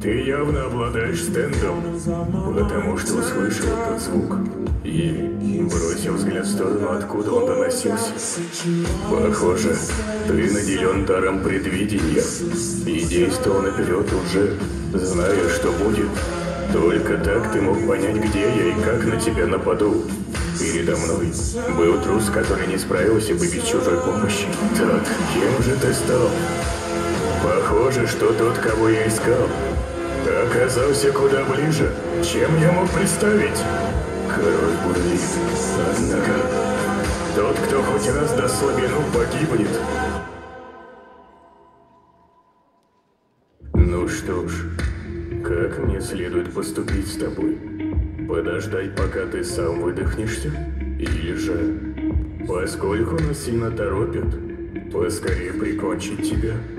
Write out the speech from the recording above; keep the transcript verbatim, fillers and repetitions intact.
Ты явно обладаешь стендом, потому что услышал этот звук и бросил взгляд в сторону, откуда он доносился. Похоже, ты наделен даром предвидения и действовал наперед уже, зная, что будет. Только так ты мог понять, где я и как на тебя нападу. Передо мной был трус, который не справился бы без чужой помощи. Так, кем же ты стал? Похоже, что тот, кого я искал, оказался куда ближе, чем я мог представить. Король бурлит. Однако, тот, кто хоть раз даст слабину, погибнет. Ну что ж, как мне следует поступить с тобой? Подождать, пока ты сам выдохнешься? Или же, поскольку нас сильно торопят, поскорее прикончить тебя?